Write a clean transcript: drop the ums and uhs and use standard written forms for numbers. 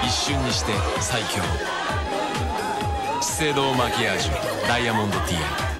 一瞬にして最強。資生堂マキアージュダイヤモンド TI。